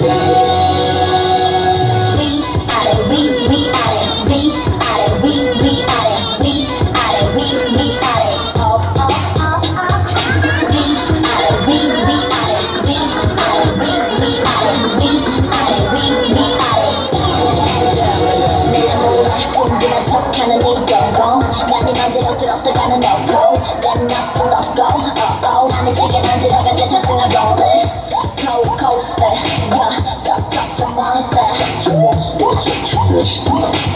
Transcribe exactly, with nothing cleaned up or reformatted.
척하는 이 경고 난 네 맘대로 들어가는 놓고 난 나쁜 없고 어어 남의 책에 난 들어간 듯한 승한 rolling cold coaster yeah 썩썩 좀 monster monster monster